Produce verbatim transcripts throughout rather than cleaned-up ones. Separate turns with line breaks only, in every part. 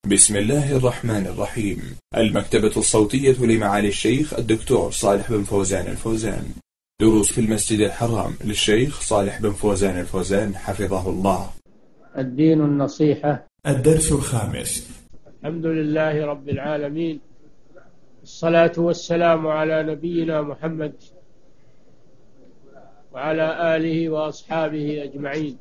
بسم الله الرحمن الرحيم. المكتبة الصوتية لمعالي الشيخ الدكتور صالح بن فوزان الفوزان. دروس في المسجد الحرام للشيخ صالح بن فوزان الفوزان حفظه الله.
الدين النصيحة.
الدرس الخامس.
الحمد لله رب العالمين، الصلاة والسلام على نبينا محمد وعلى آله وأصحابه أجمعين.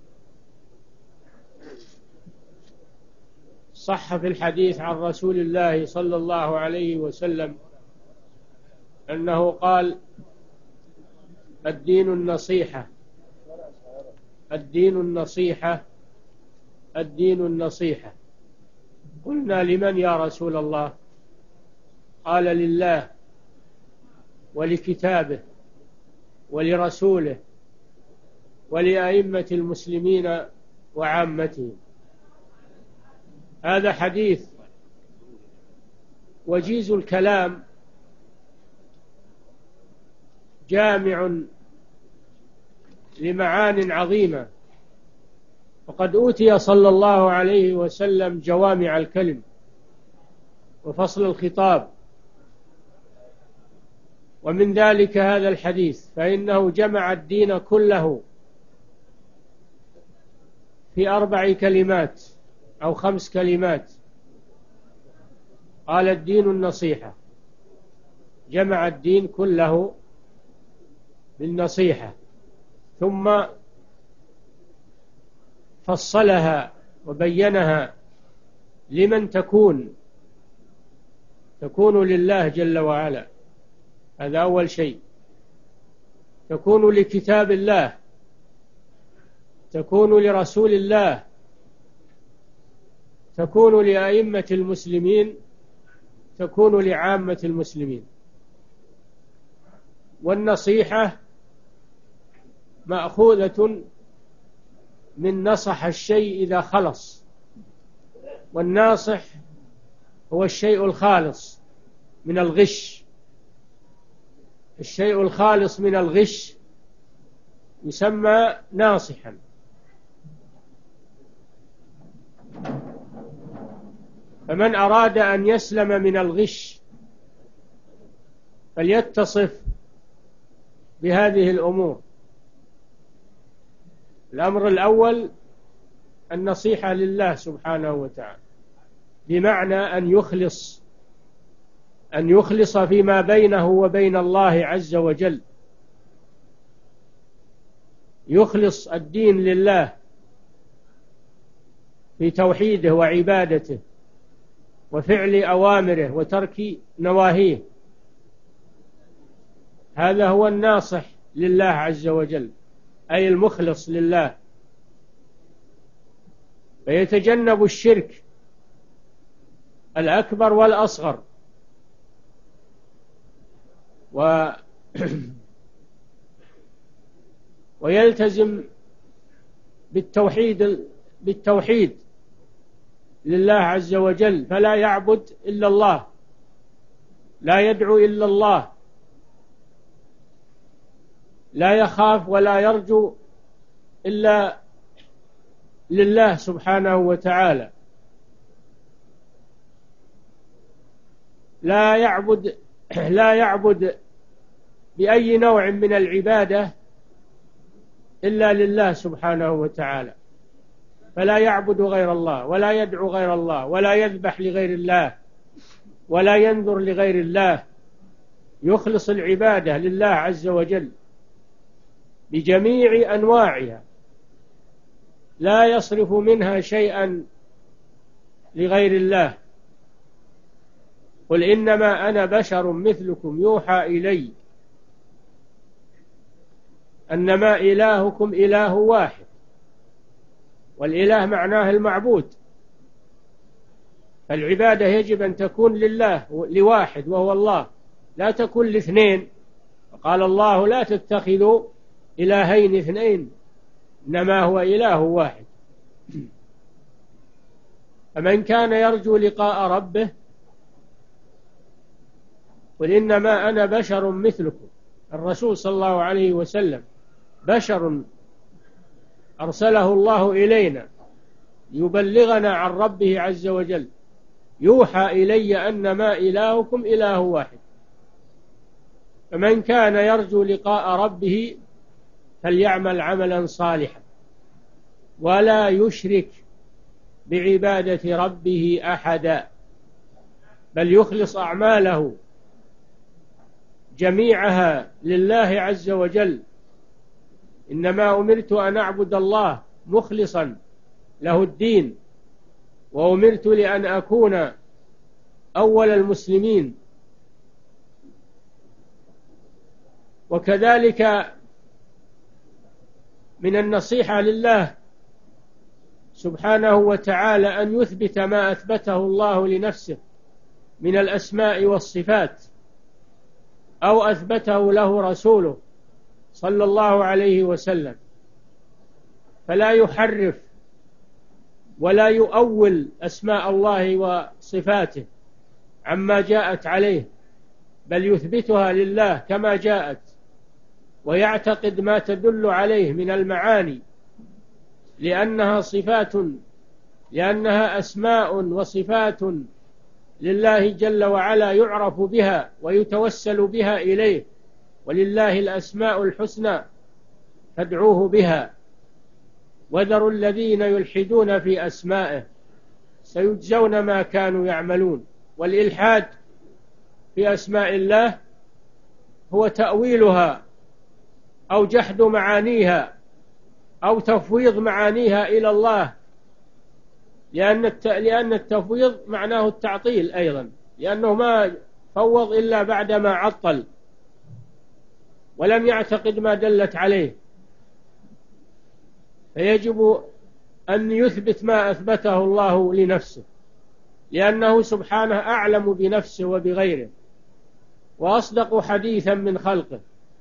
صح في الحديث عن رسول الله صلى الله عليه وسلم أنه قال: الدين النصيحة، الدين النصيحة، الدين النصيحة. قلنا: لمن يا رسول الله؟ قال: لله ولكتابه ولرسوله ولأئمة المسلمين وعامتهم. هذا حديث وجيز الكلام، جامع لمعان عظيمة، وقد أوتي صلى الله عليه وسلم جوامع الكلم وفصل الخطاب، ومن ذلك هذا الحديث، فإنه جمع الدين كله في أربع كلمات أو خمس كلمات. قال: الدين النصيحة، جمع الدين كله بالنصيحة، ثم فصلها وبينها لمن تكون تكون لله جل وعلا. هذا أول شيء. تكون لكتاب الله، تكون لرسول الله، تكون لأئمة المسلمين، تكون لعامة المسلمين. والنصيحة مأخوذة من نصح الشيء إذا خلص، والناصح هو الشيء الخالص من الغش. الشيء الخالص من الغش يسمى ناصحا. فمن أراد أن يسلم من الغش فليتصف بهذه الأمور. الأمر الأول النصيحة لله سبحانه وتعالى، بمعنى أن يخلص أن يخلص فيما بينه وبين الله عز وجل، يخلص الدين لله في توحيده وعبادته وفعل أوامره وترك نواهيه. هذا هو الناصح لله عز وجل، أي المخلص لله، فيتجنب الشرك الأكبر والأصغر، و ويلتزم بالتوحيد بالتوحيد لله عز وجل، فلا يعبد إلا الله، لا يدعو إلا الله، لا يخاف ولا يرجو إلا لله سبحانه وتعالى، لا يعبد لا يعبد بأي نوع من العبادة إلا لله سبحانه وتعالى، فلا يعبد غير الله ولا يدعو غير الله ولا يذبح لغير الله ولا ينذر لغير الله. يخلص العبادة لله عز وجل بجميع أنواعها، لا يصرف منها شيئا لغير الله. قل إنما أنا بشر مثلكم يوحى إلي أنما إلهكم إله واحد. والإله معناه المعبود، فالعبادة يجب أن تكون لله لواحد وهو الله، لا تكون لاثنين. قال الله: لا تتخذوا إلهين اثنين إنما هو إله واحد. فمن كان يرجو لقاء ربه قل إنما أنا بشر مثلكم. الرسول صلى الله عليه وسلم بشر أرسله الله إلينا يبلغنا عن ربه عز وجل: يوحى إلي أنما إلهكم إله واحد. فمن كان يرجو لقاء ربه فليعمل عملا صالحا ولا يشرك بعبادة ربه أحدا، بل يخلص أعماله جميعها لله عز وجل. إنما أمرت أن أعبد الله مخلصا له الدين، وأمرت لأن أكون أول المسلمين. وكذلك من النصيحة لله سبحانه وتعالى أن يثبت ما أثبته الله لنفسه من الأسماء والصفات، أو أثبته له رسوله صلى الله عليه وسلم، فلا يحرف ولا يؤول أسماء الله وصفاته عما جاءت عليه، بل يثبتها لله كما جاءت، ويعتقد ما تدل عليه من المعاني، لأنها صفات لأنها أسماء وصفات لله جل وعلا يعرف بها ويتوسل بها إليه، ولله الأسماء الحسنى فادعوه بها. وذروا الذين يلحدون في أسمائه سيجزون ما كانوا يعملون. والإلحاد في أسماء الله هو تأويلها أو جحد معانيها أو تفويض معانيها إلى الله، لأن لأن التفويض معناه التعطيل أيضا، لأنه ما فوض إلا بعدما عطل ولم يعتقد ما دلت عليه. فيجب أن يثبت ما أثبته الله لنفسه، لأنه سبحانه أعلم بنفسه وبغيره وأصدق حديثا من خلقه.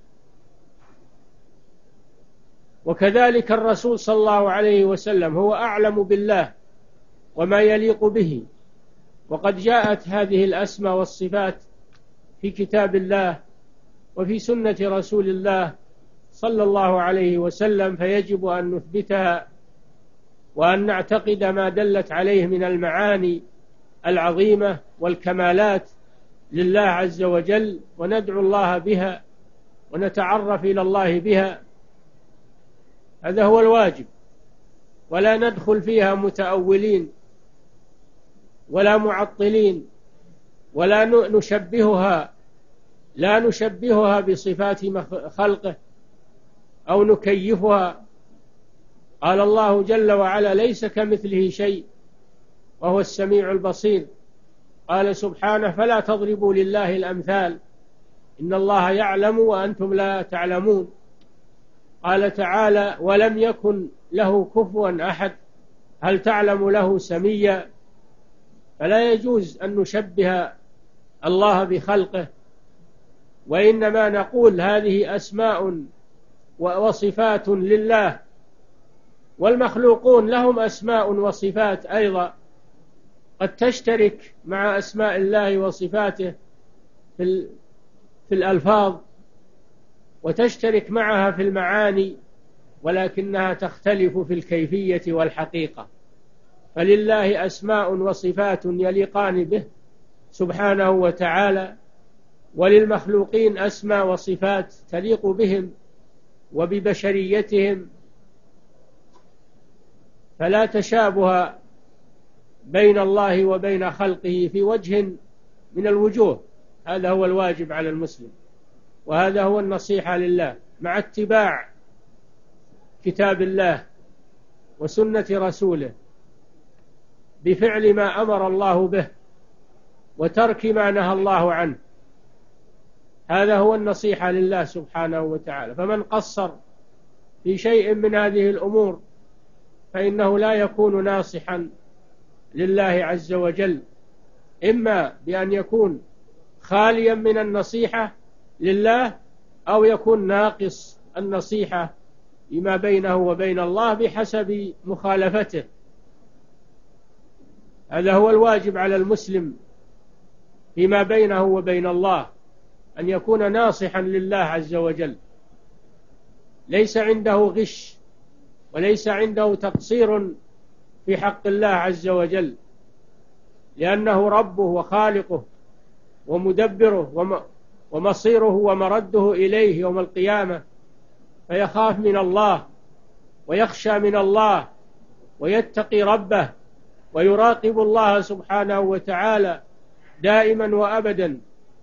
وكذلك الرسول صلى الله عليه وسلم هو أعلم بالله وما يليق به، وقد جاءت هذه الأسماء والصفات في كتاب الله وفي سنة رسول الله صلى الله عليه وسلم، فيجب أن نثبتها وأن نعتقد ما دلت عليه من المعاني العظيمة والكمالات لله عز وجل، وندعو الله بها ونتعرف إلى الله بها. هذا هو الواجب، ولا ندخل فيها متأولين ولا معطلين، ولا نشبهها لا نشبهها بصفات خلقه أو نكيفها. قال الله جل وعلا: ليس كمثله شيء وهو السميع البصير. قال سبحانه: فلا تضربوا لله الأمثال إن الله يعلم وأنتم لا تعلمون. قال تعالى: ولم يكن له كفوا أحد هل تعلم له سميا. فلا يجوز أن نشبه الله بخلقه، وإنما نقول هذه أسماء وصفات لله، والمخلوقون لهم أسماء وصفات أيضا قد تشترك مع أسماء الله وصفاته في في الألفاظ، وتشترك معها في المعاني، ولكنها تختلف في الكيفية والحقيقة. فلله أسماء وصفات يليقان به سبحانه وتعالى، وللمخلوقين أسماء وصفات تليق بهم وببشريتهم، فلا تشابه بين الله وبين خلقه في وجه من الوجوه. هذا هو الواجب على المسلم، وهذا هو النصيحة لله، مع اتباع كتاب الله وسنة رسوله بفعل ما أمر الله به وترك ما نهى الله عنه. هذا هو النصيحة لله سبحانه وتعالى. فمن قصر في شيء من هذه الأمور فإنه لا يكون ناصحا لله عز وجل، إما بأن يكون خاليا من النصيحة لله، أو يكون ناقص النصيحة بما بينه وبين الله بحسب مخالفته. هذا هو الواجب على المسلم فيما بينه وبين الله، أن يكون ناصحا لله عز وجل، ليس عنده غش وليس عنده تقصير في حق الله عز وجل، لأنه ربه وخالقه ومدبره ومصيره ومرده إليه يوم القيامة، فيخاف من الله ويخشى من الله ويتقي ربه ويراقب الله سبحانه وتعالى دائما وأبدا.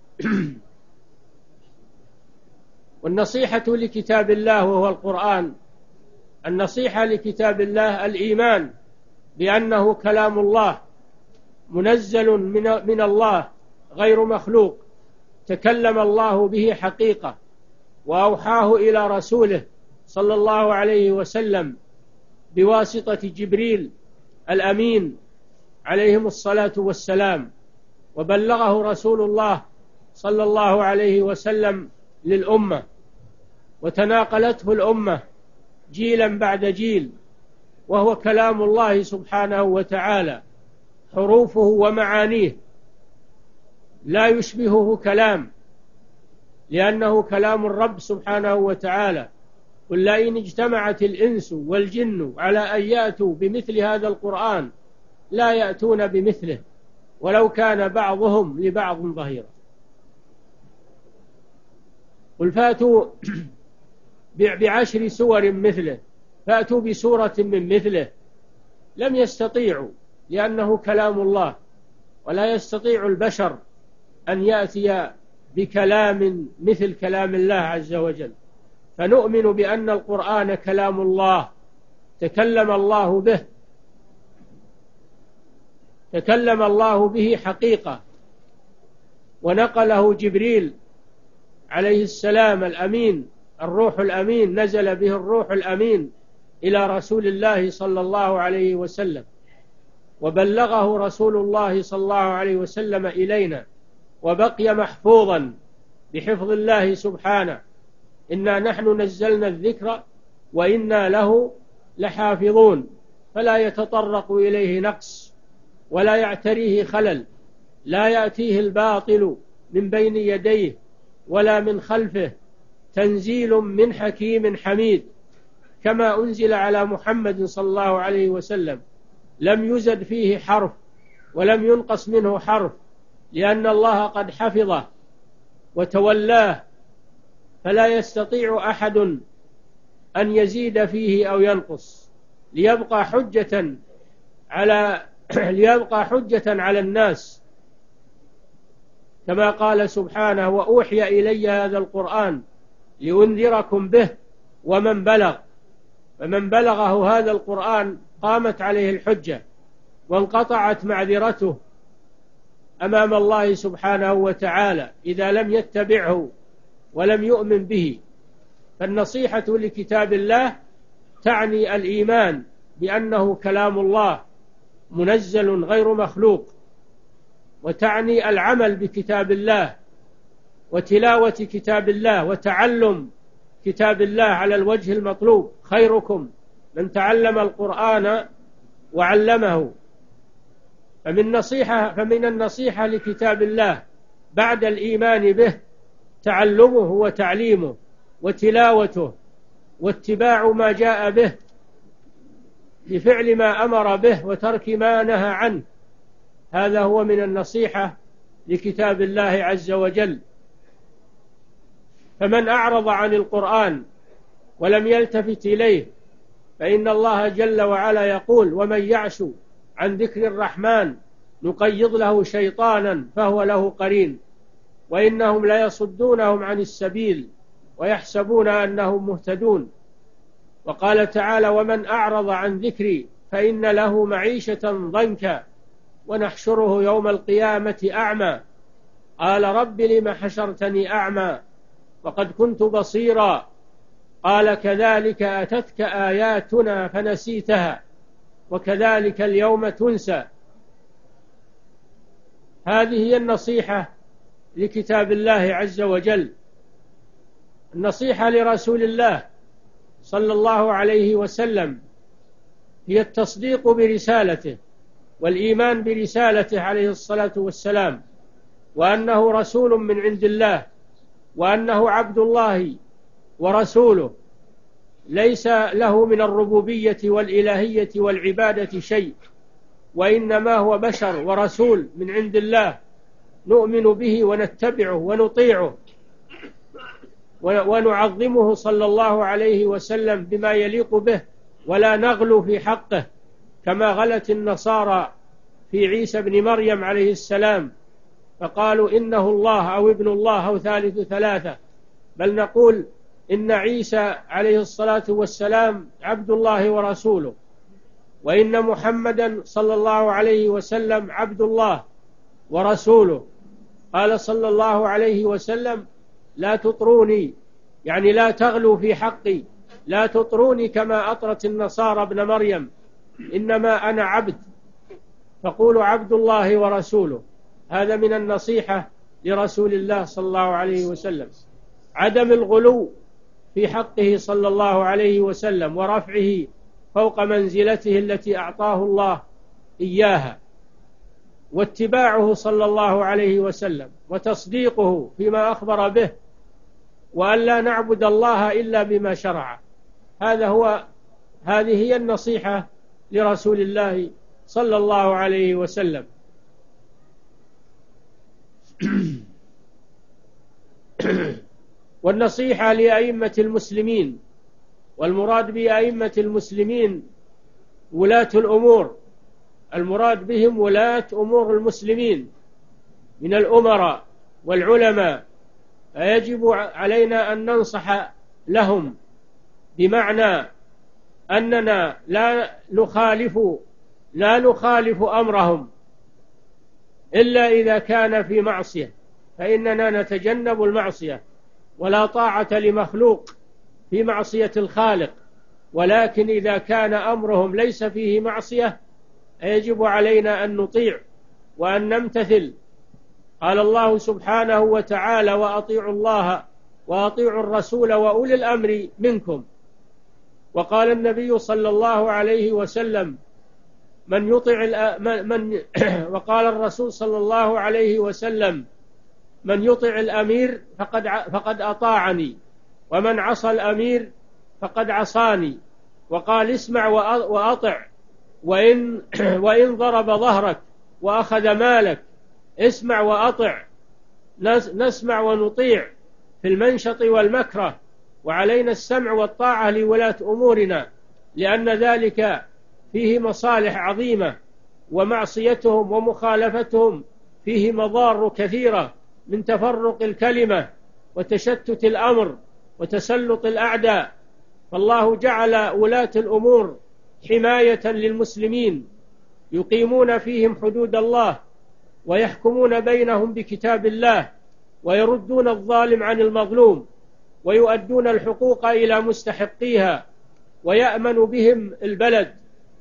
والنصيحة لكتاب الله وهو القرآن، النصيحة لكتاب الله الإيمان بأنه كلام الله منزل من الله غير مخلوق، تكلم الله به حقيقة وأوحاه إلى رسوله صلى الله عليه وسلم بواسطة جبريل الأمين عليهم الصلاة والسلام، وبلغه رسول الله صلى الله عليه وسلم للأمة، وتناقلته الأمة جيلا بعد جيل، وهو كلام الله سبحانه وتعالى، حروفه ومعانيه لا يشبهه كلام، لأنه كلام الرب سبحانه وتعالى. قل لئن اجتمعت الإنس والجن على أن يأتوا بمثل هذا القرآن لا يأتون بمثله ولو كان بعضهم لبعض ظهيرا. قل فاتوا بعشر سور مثله، فأتوا بسورة من مثله، لم يستطيعوا، لأنه كلام الله، ولا يستطيع البشر أن يأتي بكلام مثل كلام الله عز وجل. فنؤمن بأن القرآن كلام الله، تكلم الله به، تكلم الله به حقيقة، ونقله جبريل عليه السلام الأمين، الروح الأمين، نزل به الروح الأمين إلى رسول الله صلى الله عليه وسلم، وبلغه رسول الله صلى الله عليه وسلم إلينا، وبقي محفوظا بحفظ الله سبحانه. إنا نحن نزلنا الذكر وإنا له لحافظون، فلا يتطرق إليه نقص ولا يعتريه خلل، لا يأتيه الباطل من بين يديه ولا من خلفه، تنزيل من حكيم حميد. كما أنزل على محمد صلى الله عليه وسلم لم يزد فيه حرف ولم ينقص منه حرف، لأن الله قد حفظه وتولاه، فلا يستطيع أحد أن يزيد فيه أو ينقص، ليبقى حجة على ليبقى حجة على الناس، كما قال سبحانه: وأوحي إلي هذا القرآن لأنذركم به ومن بلغ. فمن بلغه هذا القرآن قامت عليه الحجة وانقطعت معذرته أمام الله سبحانه وتعالى إذا لم يتبعه ولم يؤمن به. فالنصيحة لكتاب الله تعني الإيمان بأنه كلام الله منزل غير مخلوق، وتعني العمل بكتاب الله وتلاوة كتاب الله وتعلم كتاب الله على الوجه المطلوب. خيركم من تعلم القرآن وعلمه. فمن نصيحة فمن النصيحة لكتاب الله بعد الإيمان به تعلمه وتعليمه وتلاوته واتباع ما جاء به بفعل ما أمر به وترك ما نهى عنه. هذا هو من النصيحة لكتاب الله عز وجل. فمن أعرض عن القرآن ولم يلتفت إليه فإن الله جل وعلا يقول: ومن يعش عن ذكر الرحمن نقيض له شيطانا فهو له قرين وإنهم ليصدونهم عن السبيل ويحسبون أنهم مهتدون. وقال تعالى: ومن أعرض عن ذكري فإن له معيشة ضنكا ونحشره يوم القيامة أعمى قال رب لم حشرتني أعمى وقد كنت بصيرا قال كذلك أتتك آياتنا فنسيتها وكذلك اليوم تنسى. هذه هي النصيحة لكتاب الله عز وجل. النصيحة لرسول الله صلى الله عليه وسلم هي التصديق برسالته والإيمان برسالته عليه الصلاة والسلام، وأنه رسول من عند الله، وأنه عبد الله ورسوله، ليس له من الربوبية والإلهية والعبادة شيء، وإنما هو بشر ورسول من عند الله، نؤمن به ونتبعه ونطيعه ونعظمه صلى الله عليه وسلم بما يليق به، ولا نغلو في حقه كما غلت النصارى في عيسى بن مريم عليه السلام، فقالوا إنه الله أو ابن الله أو ثالث ثلاثة، بل نقول إن عيسى عليه الصلاة والسلام عبد الله ورسوله، وإن محمدا صلى الله عليه وسلم عبد الله ورسوله. قال صلى الله عليه وسلم: لا تطروني، يعني لا تغلوا في حقي، لا تطروني كما أطرت النصارى ابن مريم، إنما أنا عبد، فقولوا عبد الله ورسوله. هذا من النصيحة لرسول الله صلى الله عليه وسلم، عدم الغلو في حقه صلى الله عليه وسلم ورفعه فوق منزلته التي أعطاه الله إياها، واتباعه صلى الله عليه وسلم وتصديقه فيما أخبر به، وأن لا نعبد الله إلا بما شرع. هذا هو هذه هي النصيحة لرسول الله صلى الله عليه وسلم. والنصيحة لأئمة المسلمين، والمراد بأئمة المسلمين ولاة الأمور، المراد بهم ولاة أمور المسلمين من الأمراء والعلماء، فيجب علينا أن ننصح لهم، بمعنى أننا لا نخالف لا نخالف أمرهم إلا إذا كان في معصية، فإننا نتجنب المعصية، ولا طاعة لمخلوق في معصية الخالق، ولكن إذا كان أمرهم ليس فيه معصية يجب علينا أن نطيع وأن نمتثل. قال الله سبحانه وتعالى: وأطيعوا الله وأطيعوا الرسول وأولي الأمر منكم. وقال النبي صلى الله عليه وسلم: من يطع من وقال الرسول صلى الله عليه وسلم: من يطع الأمير فقد فقد أطاعني، ومن عصى الأمير فقد عصاني. وقال: اسمع وأطع، وإن وإن ضرب ظهرك وأخذ مالك اسمع وأطع. نسمع ونطيع في المنشط والمكره، وعلينا السمع والطاعة لولاة أمورنا، لأن ذلك فيه مصالح عظيمة، ومعصيتهم ومخالفتهم فيه مضار كثيرة من تفرق الكلمة وتشتت الأمر وتسلط الأعداء. فالله جعل ولاة الأمور حماية للمسلمين، يقيمون فيهم حدود الله، ويحكمون بينهم بكتاب الله، ويردون الظالم عن المظلوم، ويؤدون الحقوق إلى مستحقيها، ويأمن بهم البلد،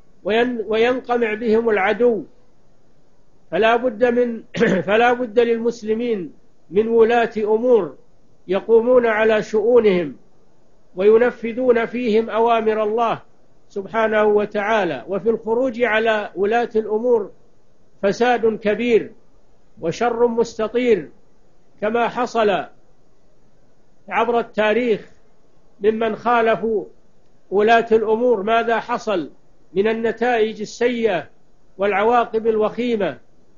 وينقمع بهم العدو. فلا بد من فلا بد للمسلمين من ولاة أمور يقومون على شؤونهم وينفذون فيهم أوامر الله سبحانه وتعالى. وفي الخروج على ولاة الأمور فساد كبير وشر مستطير، كما حصل عبر التاريخ ممن خالفوا ولاة الأمور، ماذا حصل من النتائج السيئة والعواقب الوخيمة.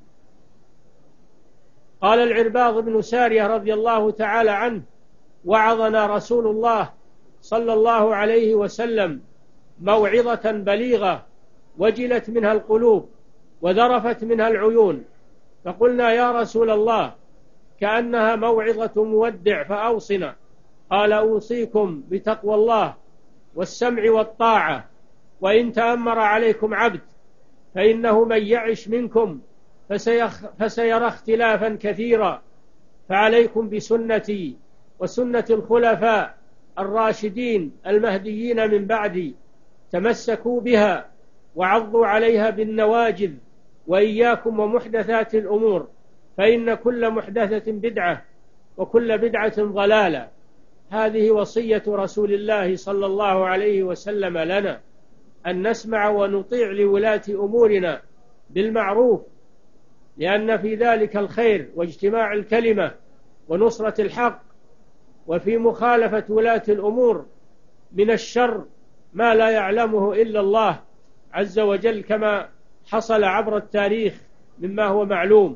قال العرباض بن سارية رضي الله تعالى عنه: وعظنا رسول الله صلى الله عليه وسلم موعظة بليغة، وجلت منها القلوب وذرفت منها العيون، فقلنا: يا رسول الله، كأنها موعظة مودع، فأوصنا. قال: أوصيكم بتقوى الله والسمع والطاعة، وإن تأمر عليكم عبد، فإنه من يعش منكم فسيخ فسيرى اختلافا كثيرا، فعليكم بسنتي وسنة الخلفاء الراشدين المهديين من بعدي، تمسكوا بها وعضوا عليها بالنواجذ، وإياكم ومحدثات الأمور، فإن كل محدثة بدعة وكل بدعة ضلالة. هذه وصية رسول الله صلى الله عليه وسلم لنا، أن نسمع ونطيع لولاة أمورنا بالمعروف، لأن في ذلك الخير واجتماع الكلمة ونصرة الحق. وفي مخالفة ولاة الأمور من الشر ما لا يعلمه إلا الله عز وجل، كما حصل عبر التاريخ مما هو معلوم.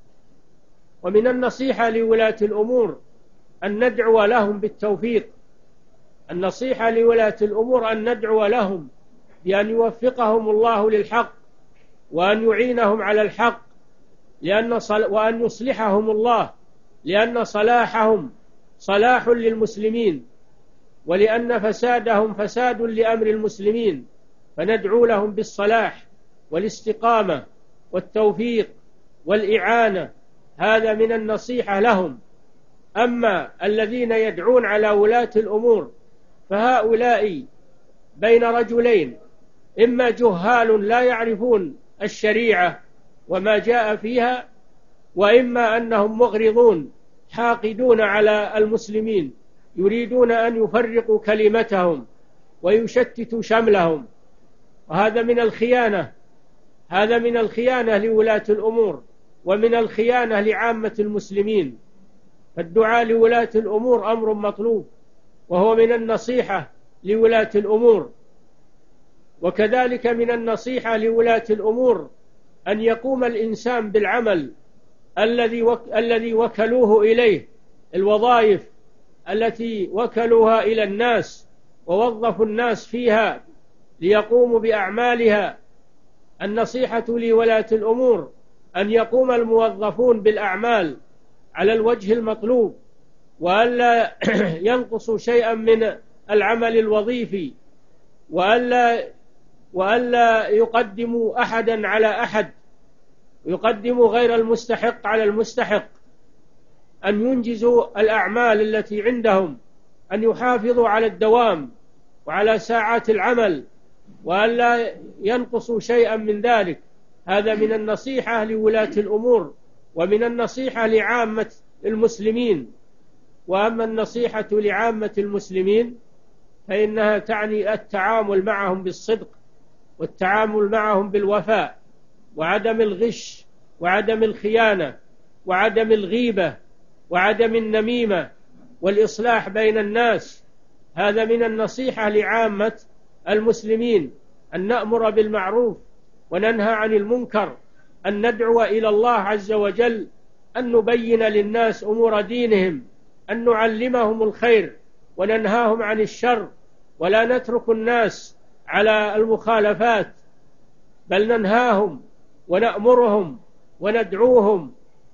ومن النصيحة لولاة الأمور أن ندعو لهم بالتوفيق. النصيحة لولاة الأمور أن ندعو لهم بأن يوفقهم الله للحق، وأن يعينهم على الحق، لأن صل... وأن يصلحهم الله، لأن صلاحهم صلاح للمسلمين، ولأن فسادهم فساد لأمر المسلمين، فندعو لهم بالصلاح والاستقامة والتوفيق والإعانة. هذا من النصيحة لهم. أما الذين يدعون على ولاة الأمور فهؤلاء بين رجلين: إما جهال لا يعرفون الشريعة وما جاء فيها، وإما أنهم مغرضون حاقدون على المسلمين، يريدون أن يفرقوا كلمتهم ويشتتوا شملهم. وهذا من الخيانة، هذا من الخيانة لولاة الأمور، ومن الخيانة لعامة المسلمين. فالدعاء لولاة الأمور أمر مطلوب، وهو من النصيحة لولاة الأمور. وكذلك من النصيحة لولاة الأمور أن يقوم الإنسان بالعمل الذي وك... الذي وكلوه إليه، الوظائف التي وكلوها إلى الناس ووظفوا الناس فيها ليقوموا بأعمالها. النصيحة لولاة الأمور أن يقوم الموظفون بالأعمال على الوجه المطلوب، وألا ينقصوا شيئا من العمل الوظيفي، وألا وألا يقدموا أحدا على أحد، يقدموا غير المستحق على المستحق، أن ينجزوا الأعمال التي عندهم، أن يحافظوا على الدوام وعلى ساعات العمل، وألا ينقصوا شيئا من ذلك. هذا من النصيحة لولاة الأمور، ومن النصيحة لعامة المسلمين. وأما النصيحة لعامة المسلمين فإنها تعني التعامل معهم بالصدق، والتعامل معهم بالوفاء، وعدم الغش، وعدم الخيانة، وعدم الغيبة، وعدم النميمة، والإصلاح بين الناس. هذا من النصيحة لعامة المسلمين، أن نأمر بالمعروف وننهى عن المنكر، أن ندعو إلى الله عز وجل، أن نبين للناس أمور دينهم، أن نعلمهم الخير وننهاهم عن الشر، ولا نترك الناس على المخالفات، بل ننهاهم ونأمرهم وندعوهم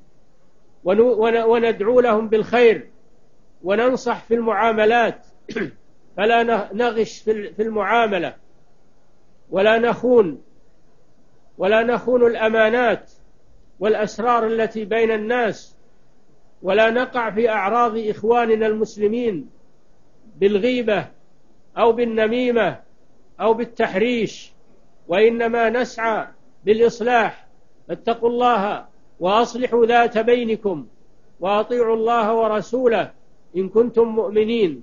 وندعو لهم بالخير، وننصح في المعاملات فلا نغش في المعاملة، ولا نخون ولا نخون الأمانات والأسرار التي بين الناس، ولا نقع في أعراض إخواننا المسلمين بالغيبة أو بالنميمة أو بالتحريش، وإنما نسعى بالإصلاح. فاتقوا الله وأصلحوا ذات بينكم، وأطيعوا الله ورسوله إن كنتم مؤمنين.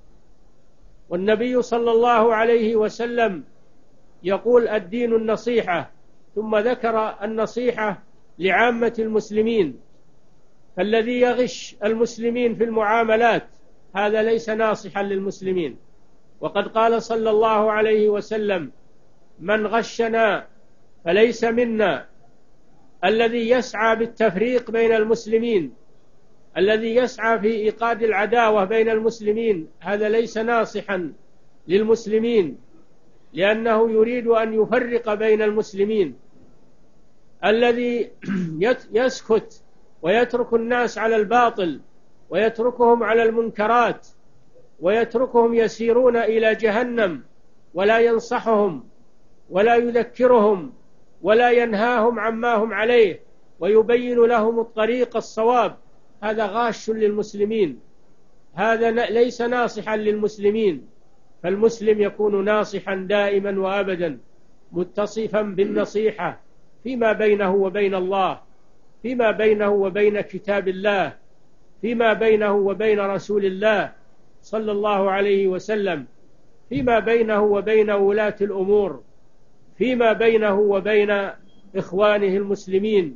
والنبي صلى الله عليه وسلم يقول: الدين النصيحة، ثم ذكر النصيحة لعامة المسلمين. فالذي يغش المسلمين في المعاملات هذا ليس ناصحا للمسلمين. وقد قال صلى الله عليه وسلم: من غشنا فليس منا. الذي يسعى بالتفريق بين المسلمين، الذي يسعى في إيقاد العداوة بين المسلمين، هذا ليس ناصحا للمسلمين، لأنه يريد أن يفرق بين المسلمين. الذي يسكت ويترك الناس على الباطل، ويتركهم على المنكرات، ويتركهم يسيرون إلى جهنم، ولا ينصحهم ولا يذكرهم ولا ينهاهم عما هم عليه، ويبين لهم الطريق الصواب، هذا غاش للمسلمين، هذا ليس ناصحا للمسلمين. فالمسلم يكون ناصحا دائما وأبدا، متصفا بالنصيحة فيما بينه وبين الله، فيما بينه وبين كتاب الله، فيما بينه وبين رسول الله صلى الله عليه وسلم، فيما بينه وبين ولاة الأمور، فيما بينه وبين إخوانه المسلمين.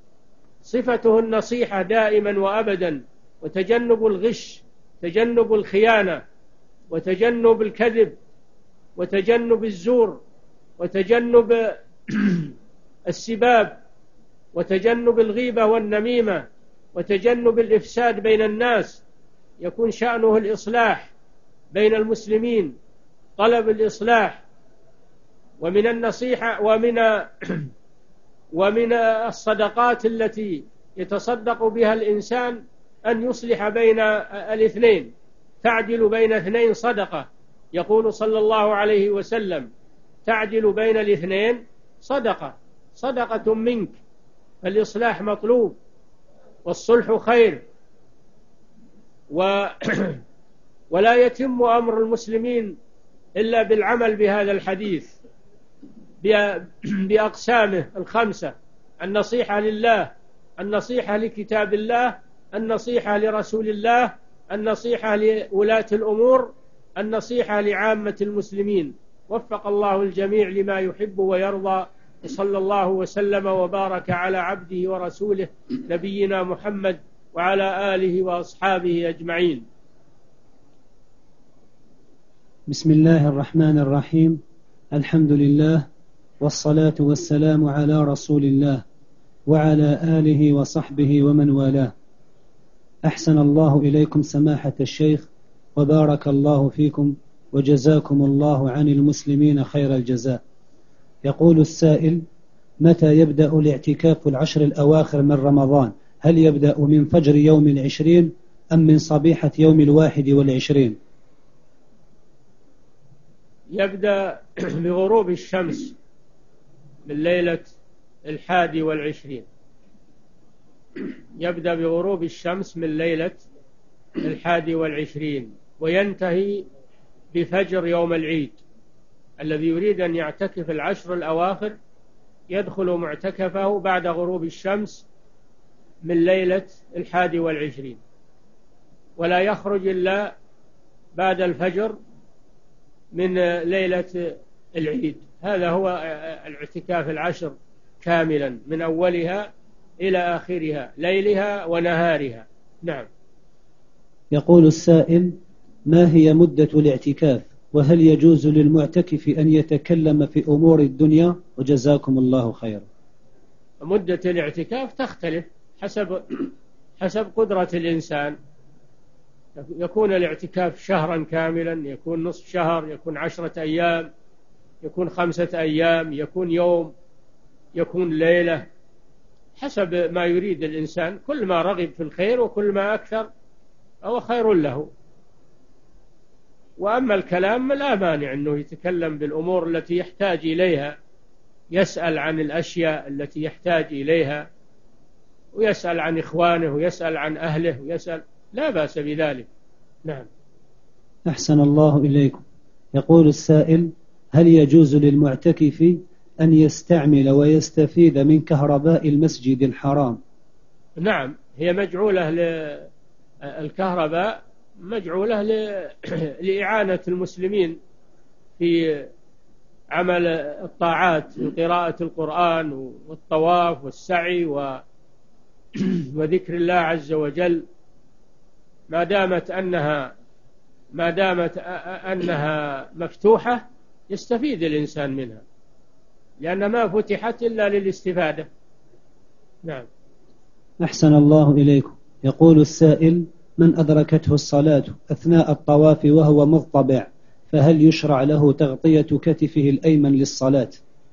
صفته النصيحة دائما وأبدا، وتجنب الغش، تجنب الخيانة، وتجنب الكذب وتجنب الزور وتجنب السباب وتجنب الغيبة والنميمة وتجنب الإفساد بين الناس، يكون شأنه الإصلاح بين المسلمين، طلب الإصلاح. ومن النصيحة ومن ومن الصدقات التي يتصدق بها الإنسان أن يصلح بين الاثنين، تعدل بين اثنين صدقة. يقول صلى الله عليه وسلم: تعدل بين الاثنين صدقة، صدقة منك. فالإصلاح مطلوب والصلح خير. و ولا يتم أمر المسلمين إلا بالعمل بهذا الحديث بأقسامه الخمسة: النصيحة لله، النصيحة لكتاب الله، النصيحة لرسول الله، النصيحة لولاة الأمور، النصيحة لعامة المسلمين. وفق الله الجميع لما يحب ويرضى، وصلى الله وسلم وبارك على عبده ورسوله نبينا محمد وعلى آله وأصحابه أجمعين.
بسم الله الرحمن الرحيم. الحمد لله والصلاة والسلام على رسول الله وعلى آله وصحبه ومن والاه. أحسن الله إليكم سماحة الشيخ، وبارك الله فيكم، وجزاكم الله عن المسلمين خير الجزاء. يقول السائل: متى يبدأ الاعتكاف العشر الأواخر من رمضان؟ هل يبدأ من فجر يوم العشرين أم من صبيحة يوم الواحد والعشرين؟
يبدأ بغروب الشمس من ليلة الحادي والعشرين، يبدأ بغروب الشمس من ليلة الحادي والعشرين وينتهي بفجر يوم العيد. الذي يريد أن يعتكف العشر الأواخر يدخل معتكفه بعد غروب الشمس من ليلة الحادي والعشرين، ولا يخرج إلا بعد الفجر من ليلة العيد. هذا هو الاعتكاف العشر كاملا من أولها إلى آخرها، ليلها ونهارها. نعم.
يقول السائل: ما هي مدة الاعتكاف؟ وهل يجوز للمعتكف أن يتكلم في أمور الدنيا؟ وجزاكم الله خيرا.
مدة الاعتكاف تختلف حسب حسب قدرة الإنسان. يكون الاعتكاف شهرا كاملا، يكون نصف شهر، يكون عشرة أيام، يكون خمسة أيام، يكون يوم، يكون ليلة، حسب ما يريد الإنسان. كل ما رغب في الخير وكل ما أكثر هو خير له. وأما الكلام لا مانع أنه يتكلم بالأمور التي يحتاج إليها، يسأل عن الأشياء التي يحتاج إليها، ويسأل عن إخوانه ويسأل عن أهله ويسأل، لا بأس بذلك. نعم.
أحسن الله إليكم. يقول السائل: هل يجوز للمعتكف أن يستعمل ويستفيد من كهرباء المسجد الحرام؟
نعم، هي مجعولة للكهرباء، مجعولة لإعانة المسلمين في عمل الطاعات من قراءة القرآن والطواف والسعي وذكر الله عز وجل. ما دامت أنها ما دامت أنها مفتوحة يستفيد الإنسان منها، لأن ما فتحت إلا للاستفادة. نعم.
أحسن الله إليكم. يقول السائل: من أدركته الصلاة أثناء الطواف وهو مضطبع، فهل يشرع له تغطية كتفه الأيمن للصلاة؟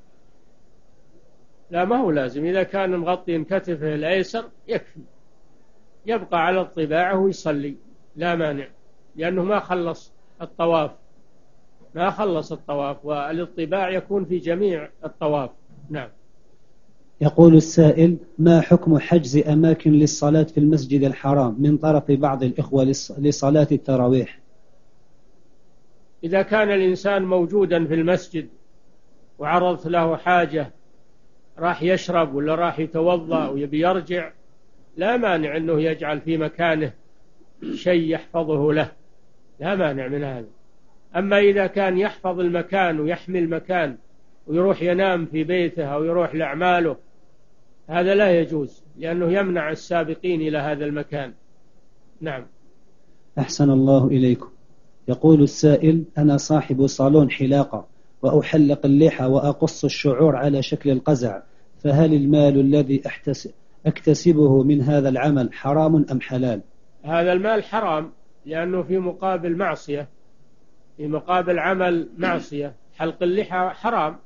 لا، ما هو لازم. إذا كان مغطي كتفه الأيسر يكفي، يبقى على اضطباعه ويصلي، لا مانع، لأنه ما خلص الطواف ما خلص الطواف والاضطباع يكون في جميع الطواف. نعم.
يقول السائل: ما حكم حجز أماكن للصلاة في المسجد الحرام من طرف بعض الإخوة لصلاة التراويح؟
إذا كان الإنسان موجودا في المسجد وعرضت له حاجة، راح يشرب ولا راح يتوضأ ويبي يرجع، لا مانع أنه يجعل في مكانه شيء يحفظه له، لا مانع من هذا. أما إذا كان يحفظ المكان ويحمي المكان ويروح ينام في بيته أو يروح لأعماله، هذا لا يجوز، لأنه يمنع السابقين إلى هذا المكان. نعم.
أحسن الله إليكم. يقول السائل: أنا صاحب صالون حلاقة وأحلق اللحى وأقص الشعور على شكل القزع، فهل المال الذي أكتسبه من هذا العمل حرام أم حلال؟
هذا المال حرام، لأنه في مقابل معصية، في مقابل عمل معصية. حلق اللحى حرام،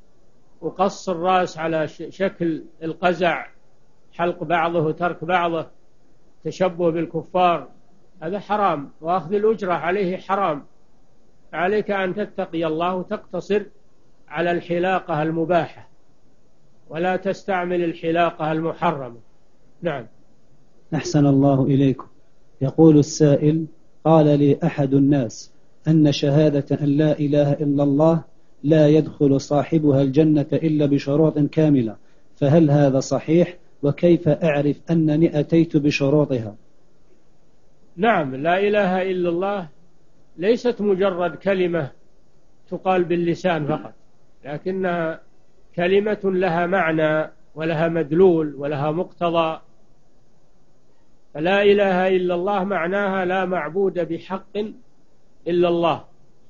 وقص الرأس على شكل القزع، حلق بعضه وترك بعضه، تشبه بالكفار، هذا حرام، وأخذ الأجرة عليه حرام. عليك أن تتقي الله وتقتصر على الحلاقة المباحة، ولا تستعمل الحلاقة المحرمة. نعم.
أحسن الله إليكم. يقول السائل: قال لي أحد الناس أن شهادة أن لا إله إلا الله لا يدخل صاحبها الجنة إلا بشروط كاملة، فهل هذا صحيح؟ وكيف أعرف أنني أتيت بشروطها؟
نعم، لا إله إلا الله ليست مجرد كلمة تقال باللسان فقط، لكنها كلمة لها معنى ولها مدلول ولها مقتضى. فلا إله إلا الله معناها لا معبود بحق إلا الله،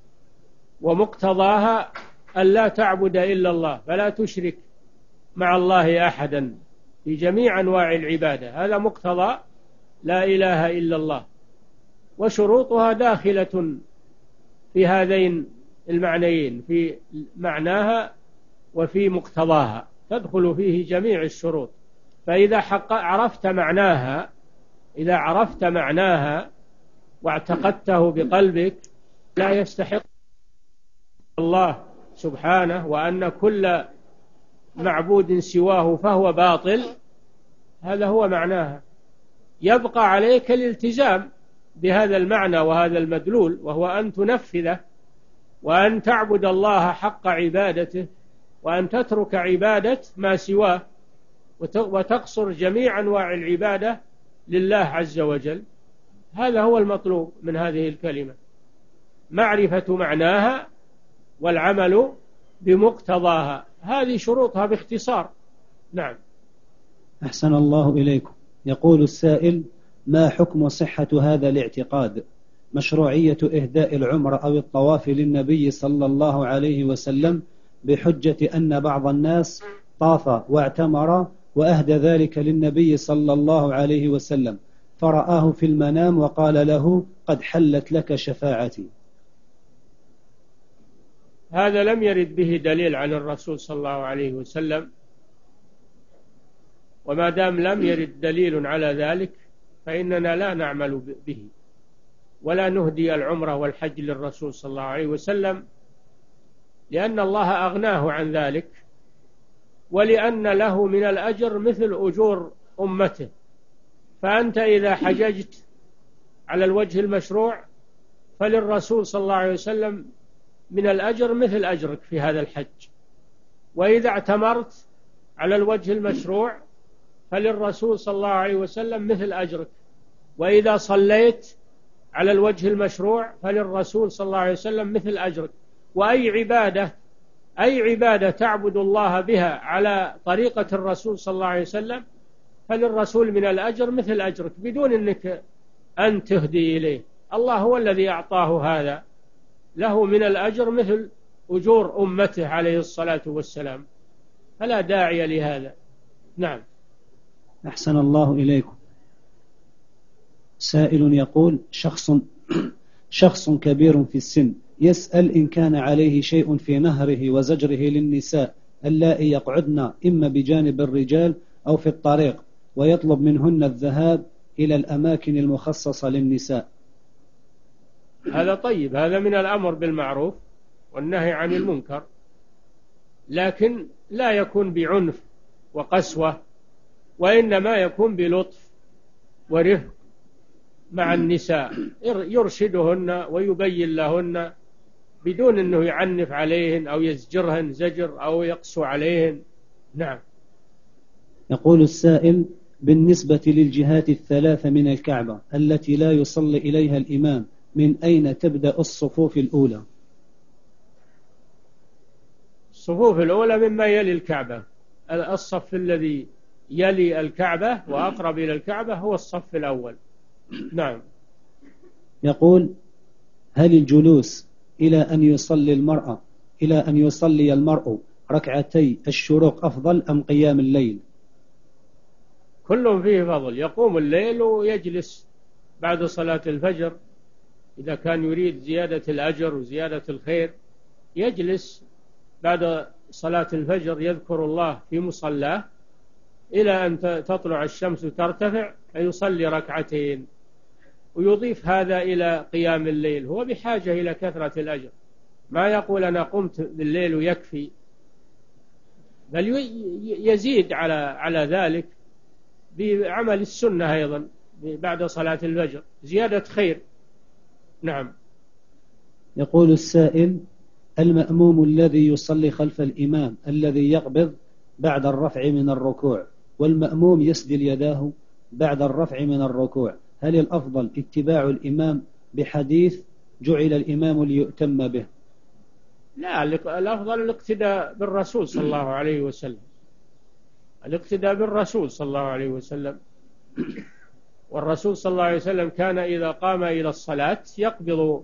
ومقتضاها أن لا تعبد إلا الله، فلا تشرك مع الله أحدا في جميع أنواع العبادة. هذا مقتضى لا إله إلا الله، وشروطها داخلة في هذين المعنيين، في معناها وفي مقتضاها، تدخل فيه جميع الشروط. فإذا حق عرفت معناها إذا عرفت معناها واعتقدته بقلبك لا يستحق الله سبحانه، وأن كل معبود سواه فهو باطل، هذا هو معناها. يبقى عليك الالتزام بهذا المعنى وهذا المدلول، وهو أن تنفذه، وأن تعبد الله حق عبادته، وأن تترك عبادة ما سواه، وتقصر جميع أنواع العبادة لله عز وجل. هذا هو المطلوب من هذه الكلمة، معرفة معناها والعمل بمقتضاها. هذه شروطها باختصار. نعم.
أحسن الله إليكم. يقول السائل: ما حكم صحة هذا الاعتقاد؟ مشروعية إهداء العمرة أو الطواف للنبي صلى الله عليه وسلم بحجة أن بعض الناس طاف واعتمر وأهدى ذلك للنبي صلى الله عليه وسلم، فرآه في المنام وقال له: قد حلت لك شفاعتي.
هذا لم يرد به دليل عن الرسول صلى الله عليه وسلم، وما دام لم يرد دليل على ذلك فإننا لا نعمل به، ولا نهدي العمرة والحج للرسول صلى الله عليه وسلم، لأن الله أغناه عن ذلك، ولأن له من الأجر مثل أجور أمته. فأنت إذا حججت على الوجه المشروع فللرسول صلى الله عليه وسلم من الأجر مثل أجرك في هذا الحج، وإذا اعتمرت على الوجه المشروع فللرسول صلى الله عليه وسلم مثل أجرك، وإذا صليت على الوجه المشروع فللرسول صلى الله عليه وسلم مثل أجرك. وأي عبادة أي عبادة تعبد الله بها على طريقة الرسول صلى الله عليه وسلم فللرسول من الأجر مثل أجرك، بدون أنك أن تهدي إليه. الله هو الذي أعطاه هذا، له من الأجر مثل أجور أمته عليه الصلاة والسلام، فلا داعي لهذا. نعم.
أحسن الله إليكم. سائل يقول: شخص شخص كبير في السن يسأل إن كان عليه شيء في نهره وزجره للنساء اللائي يقعدن إما بجانب الرجال أو في الطريق، ويطلب منهن الذهاب إلى الأماكن المخصصة للنساء.
هذا طيب، هذا من الأمر بالمعروف والنهي عن المنكر، لكن لا يكون بعنف وقسوة، وإنما يكون بلطف ورفق مع النساء، يرشدهن ويبين لهن بدون أنه يعنف عليهن أو يزجرهن زجر أو يقسو عليهن. نعم.
يقول السائل: بالنسبة للجهات الثلاثة من الكعبة التي لا يصلي إليها الإمام، من أين تبدأ الصفوف الأولى؟
الصفوف الأولى مما يلي الكعبة. الصف الذي يلي الكعبة وأقرب إلى الكعبة هو الصف الأول. نعم.
يقول: هل الجلوس إلى أن يصلي المرأة إلى أن يصلي المرء ركعتي الشروق أفضل أم قيام الليل؟
كل فيه فضل. يقوم الليل ويجلس بعد صلاة الفجر إذا كان يريد زيادة الأجر وزيادة الخير، يجلس بعد صلاة الفجر يذكر الله في مصلاه إلى أن تطلع الشمس وترتفع، فيصلي ركعتين، ويضيف هذا إلى قيام الليل. هو بحاجة إلى كثرة الأجر، ما يقول أنا قمت بالليل ويكفي، بل يزيد على على ذلك بعمل السنة أيضا بعد صلاة الفجر، زيادة خير. نعم.
يقول السائل: المأموم الذي يصلي خلف الإمام الذي يقبض بعد الرفع من الركوع والمأموم يسدل يداه بعد الرفع من الركوع، هل الأفضل اتباع الإمام بحديث جعل الإمام ليؤتم به؟
لا، الأفضل الاقتداء بالرسول صلى الله عليه وسلم، الاقتداء بالرسول صلى الله عليه وسلم. والرسول صلى الله عليه وسلم كان إذا قام إلى الصلاة يقبض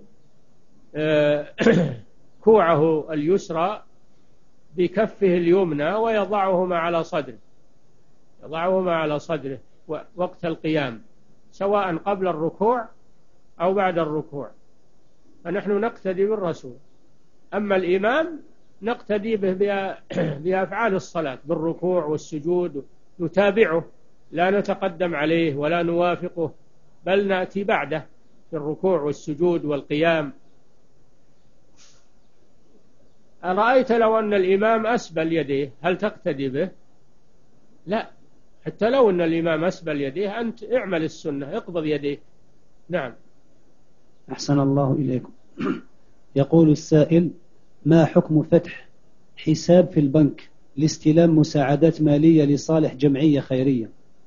كوعه اليسرى بكفه اليمنى ويضعهما على صدره، يضعهما على صدره وقت القيام، سواء قبل الركوع أو بعد الركوع. فنحن نقتدي بالرسول. أما الإمام نقتدي به بأفعال الصلاة، بالركوع والسجود، نتابعه، لا نتقدم عليه ولا نوافقه، بل نأتي بعده في الركوع والسجود والقيام. أرأيت لو أن الإمام أسبل يديه هل تقتدي به؟ لا، حتى لو أن الإمام أسبل يديه أنت اعمل السنة، اقبض يديك. نعم.
أحسن الله إليكم. يقول السائل: ما حكم فتح حساب في البنك لاستلام مساعدات مالية لصالح جمعية خيرية؟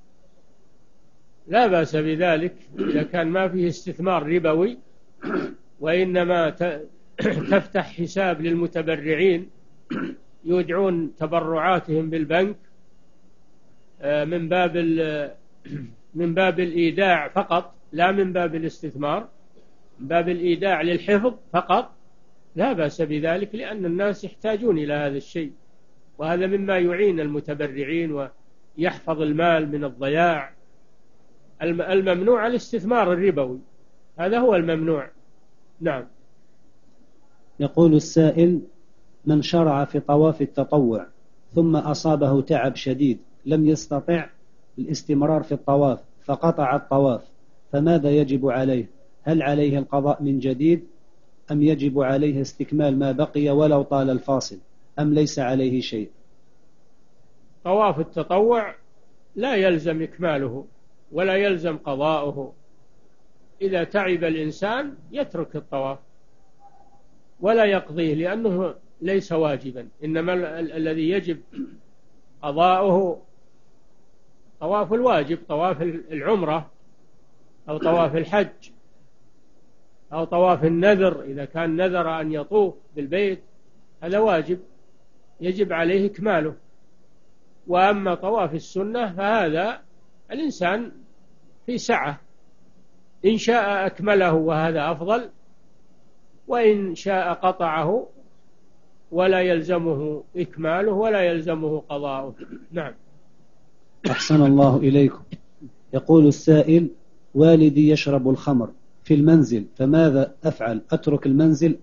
لا بأس بذلك إذا كان ما فيه استثمار ربوي، وإنما تفتح حساب للمتبرعين يودعون تبرعاتهم بالبنك من باب من باب الإيداع فقط، لا من باب الاستثمار، من باب الإيداع للحفظ فقط، لا بأس بذلك، لأن الناس يحتاجون إلى هذا الشيء، وهذا مما يعين المتبرعين ويحفظ المال من الضياع. الممنوع الاستثمار الربوي، هذا هو الممنوع. نعم.
يقول السائل: من شرع في طواف التطوع ثم أصابه تعب شديد لم يستطع الاستمرار في الطواف فقطع الطواف، فماذا يجب عليه؟ هل عليه القضاء من جديد أم يجب عليه استكمال ما بقي ولو طال الفاصل، أم ليس عليه شيء؟
طواف التطوع لا يلزم إكماله ولا يلزم قضاؤه. إذا تعب الإنسان يترك الطواف ولا يقضيه، لأنه ليس واجبا، إنما ال الذي يجب قضاؤه طواف الواجب، طواف العمرة أو طواف الحج أو طواف النذر. إذا كان نذر أن يطوف بالبيت هذا واجب يجب عليه إكماله. وأما طواف السنة فهذا الإنسان في سعة، إن شاء أكمله وهذا أفضل، وإن شاء قطعه ولا يلزمه إكماله ولا يلزمه قضاؤه. نعم.
أحسن الله إليكم. يقول السائل: والدي يشرب الخمر في المنزل فماذا أفعل؟ أترك المنزل؟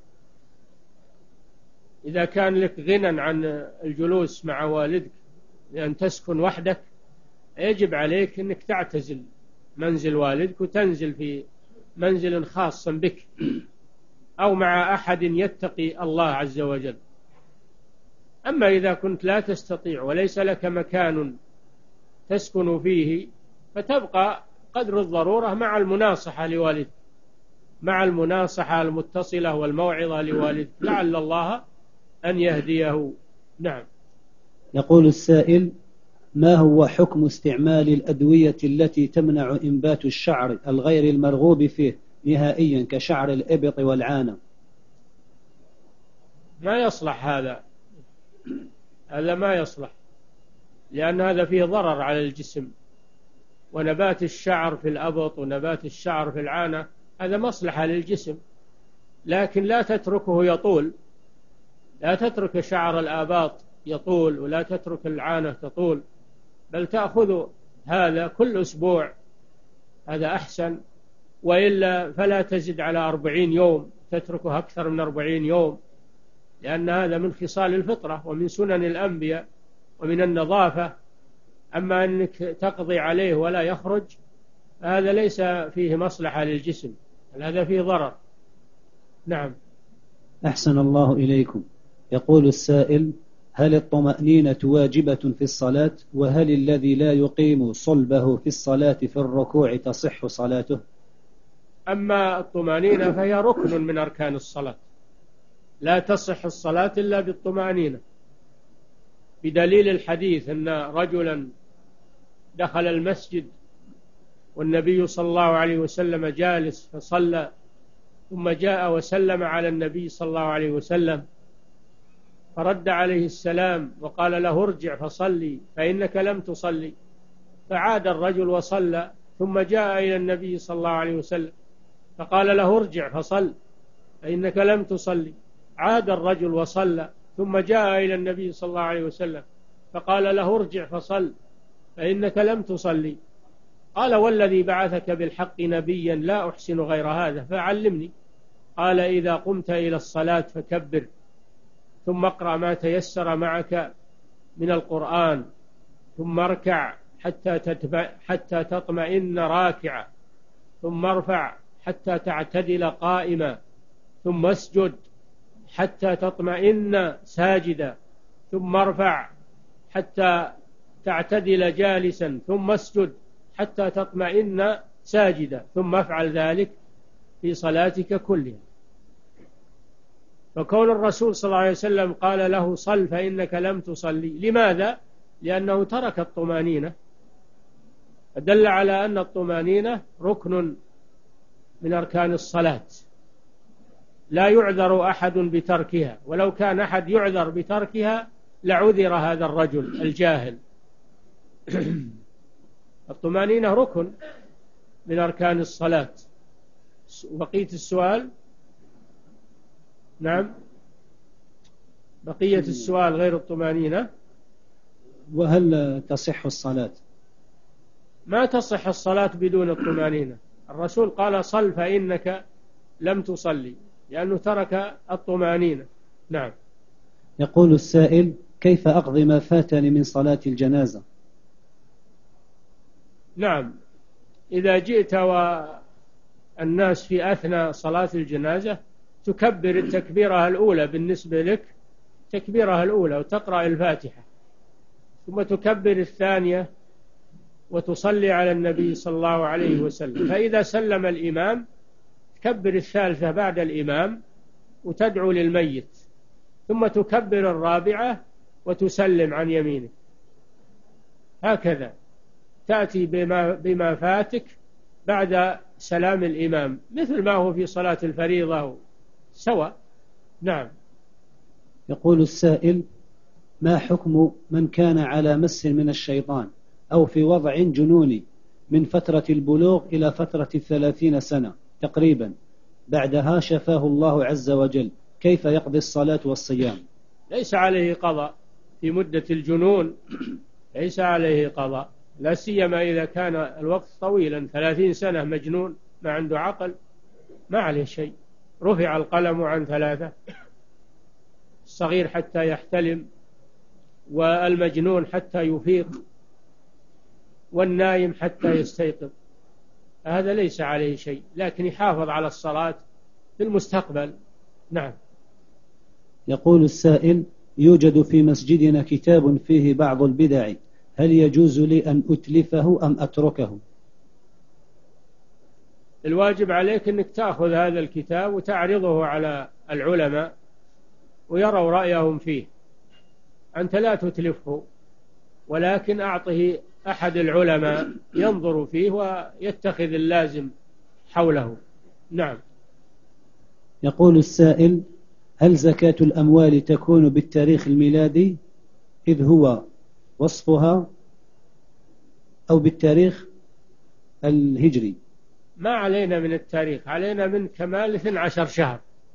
إذا كان لك غنى عن الجلوس مع والدك لأن تسكن وحدك، يجب عليك أنك تعتزل منزل والدك وتنزل في منزل خاص بك أو مع أحد يتقي الله عز وجل. أما إذا كنت لا تستطيع وليس لك مكان تسكن فيه فتبقى قدر الضرورة مع المناصحة لوالدك، مع المناصحة المتصلة والموعظة لوالدك، لعل الله أن يهديه. نعم.
يقول السائل: ما هو حكم استعمال الأدوية التي تمنع إنبات الشعر الغير المرغوب فيه نهائيا كشعر الإبط والعانة؟
ما يصلح هذا، هذا ما يصلح، لأن هذا فيه ضرر على الجسم، ونبات الشعر في الأبط ونبات الشعر في العانة هذا مصلحة للجسم، لكن لا تتركه يطول، لا تترك شعر الآباط يطول ولا تترك العانة تطول، بل تأخذ هذا كل أسبوع، هذا أحسن. وإلا فلا تزد على أربعين يوم، تتركه أكثر من أربعين يوم، لأن هذا من خصال الفطرة ومن سنن الأنبياء ومن النظافة. أما أنك تقضي عليه ولا يخرج، هذا ليس فيه مصلحة للجسم، هذا فيه ضرر. نعم.
أحسن الله إليكم. يقول السائل: هل الطمأنينة واجبة في الصلاة؟ وهل الذي لا يقيم صلبه في الصلاة في الركوع تصح صلاته؟
أما الطمأنينة فهي ركن من أركان الصلاة، لا تصح الصلاة إلا بالطمأنينة، بدليل الحديث أن رجلا دخل المسجد والنبي صلى الله عليه وسلم جالس فصلى، ثم جاء وسلم على النبي صلى الله عليه وسلم فرد عليه السلام وقال له: ارجع فصلي فإنك لم تصلي. فعاد الرجل وصلى، ثم جاء إلى النبي صلى الله عليه وسلم فقال له: ارجع فصل فإنك لم تصلي. عاد الرجل وصلى، ثم جاء إلى النبي صلى الله عليه وسلم فقال له: ارجع فصل فإنك لم تصلي. قال: والذي بعثك بالحق نبيا لا أحسن غير هذا فعلمني. قال: إذا قمت إلى الصلاة فكبر، ثم اقرأ ما تيسر معك من القرآن، ثم اركع حتى حتى تطمئن راكعا، ثم ارفع حتى تعتدل قائما، ثم اسجد حتى تطمئن ساجدا، ثم ارفع حتى تعتدل جالسا، ثم اسجد حتى تطمئن ساجدا، ثم افعل ذلك في صلاتك كلها. فكون الرسول صلى الله عليه وسلم قال له: صل فإنك لم تصلي، لماذا؟ لأنه ترك الطمانينة، دل على أن الطمانينة ركن من أركان الصلاة، لا يعذر أحد بتركها، ولو كان أحد يعذر بتركها لعذر هذا الرجل الجاهل. الطمانينة ركن من أركان الصلاة. بقية السؤال. نعم، بقية السؤال غير الطمانينة.
وهل تصح الصلاة؟
ما تصح الصلاة بدون الطمانينة. الرسول قال: صل فإنك لم تصلي، لأنه ترك الطمانينة. نعم.
يقول السائل: كيف أقضي ما فاتني من صلاة الجنازة؟
نعم، إذا جئت والناس في أثناء صلاة الجنازة تكبر التكبيرة الأولى بالنسبة لك، تكبيرها الأولى، وتقرأ الفاتحة، ثم تكبر الثانية وتصلي على النبي صلى الله عليه وسلم. فإذا سلم الإمام تكبر الثالثة بعد الإمام وتدعو للميت، ثم تكبر الرابعة وتسلم عن يمينك. هكذا تأتي بما, بما فاتك بعد سلام الإمام، مثل ما هو في صلاة الفريضة سواء. نعم.
يقول السائل: ما حكم من كان على مس من الشيطان أو في وضع جنوني من فترة البلوغ إلى فترة الثلاثين سنة تقريبا، بعدها شفاه الله عز وجل، كيف يقضي الصلاة والصيام؟
ليس عليه قضاء في مدة الجنون، ليس عليه قضاء، لا سيما إذا كان الوقت طويلا، ثلاثين سنة مجنون ما عنده عقل، ما عليه شيء. رفع القلم عن ثلاثة: الصغير حتى يحتلم، والمجنون حتى يفيق، والنايم حتى يستيقظ. هذا ليس عليه شيء، لكن يحافظ على الصلاة في المستقبل. نعم.
يقول السائل: يوجد في مسجدنا كتاب فيه بعض البدع، هل يجوز لي أن أتلفه أم أتركه؟
الواجب عليك أنك تأخذ هذا الكتاب وتعرضه على العلماء ويروا رأيهم فيه. أنت لا تتلفه، ولكن أعطه أحد العلماء ينظر فيه ويتخذ اللازم حوله. نعم.
يقول السائل: هل زكاة الأموال تكون بالتاريخ الميلادي إذ هو وصفها، أو بالتاريخ الهجري؟
ما علينا من التاريخ، علينا من كمال اثني عشر شهر،